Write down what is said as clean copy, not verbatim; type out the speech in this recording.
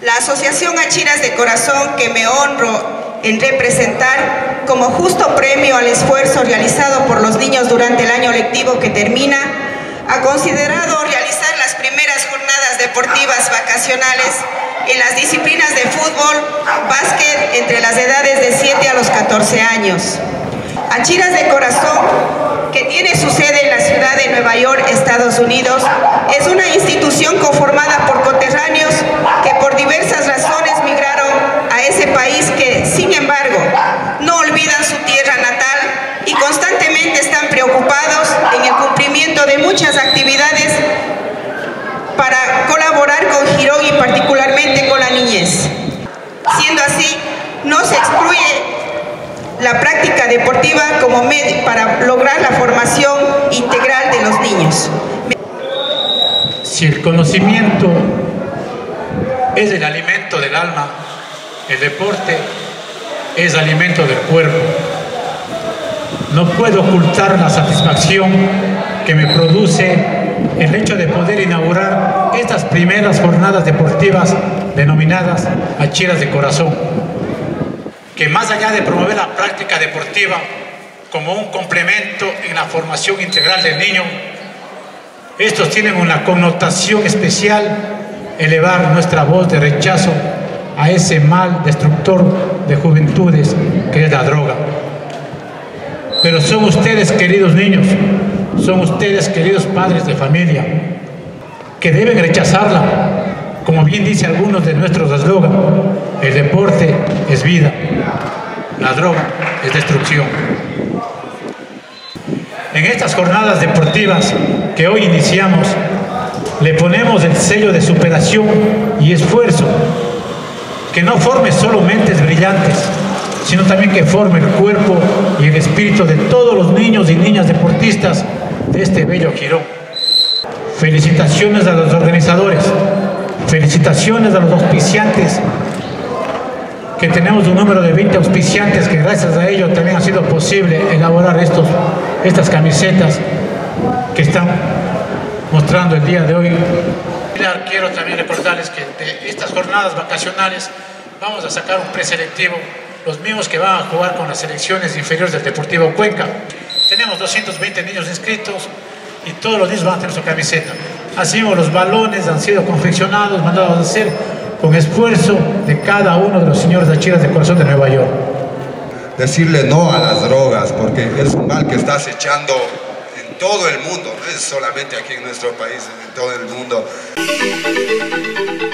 La Asociación Achiras de Corazón, que me honro en representar como justo premio al esfuerzo realizado por los niños durante el año lectivo que termina, ha considerado realizar las primeras jornadas deportivas vacacionales en las disciplinas de fútbol, básquet, entre las edades de 7 a los 14 años. Achiras de Corazón, que tiene su sede en la ciudad de Nueva York, Estados Unidos, es una institución conformada por coterráneos que por diversas razones migraron a ese país, que sin embargo no olvidan su tierra natal y constantemente están preocupados en el cumplimiento de muchas actividades para colaborar con Girón y particularmente con la niñez. Siendo así, no se excluye la práctica deportiva como medio para lograr la formación integral de los niños. Si el conocimiento es el alimento del alma, el deporte es alimento del cuerpo. No puedo ocultar la satisfacción que me produce el hecho de poder inaugurar estas primeras jornadas deportivas denominadas Achiras de Corazón, que más allá de promover la práctica deportiva como un complemento en la formación integral del niño, estos tienen una connotación especial: elevar nuestra voz de rechazo a ese mal destructor de juventudes que es la droga. Pero son ustedes, queridos niños, son ustedes, queridos padres de familia, que deben rechazarla. Como bien dice algunos de nuestros eslogan, el deporte es vida, la droga es destrucción. En estas jornadas deportivas que hoy iniciamos, le ponemos el sello de superación y esfuerzo, que no forme solo mentes brillantes, sino también que forme el cuerpo y el espíritu de todos los niños y niñas deportistas de este bello Girón. Felicitaciones a los organizadores, felicitaciones a los auspiciantes, que tenemos un número de 20 auspiciantes que gracias a ello también ha sido posible elaborar estas camisetas que están mostrando el día de hoy. Quiero también recordarles que de estas jornadas vacacionales vamos a sacar un preselectivo, los mismos que van a jugar con las selecciones inferiores del Deportivo Cuenca. Tenemos 220 niños inscritos y todos los niños van a tener su camiseta. Así como los balones han sido confeccionados, mandados a hacer con esfuerzo de cada uno de los señores de Achiras de Corazón de Nueva York. Decirle no a las drogas, porque es un mal que está acechando en todo el mundo, no es solamente aquí en nuestro país, en todo el mundo.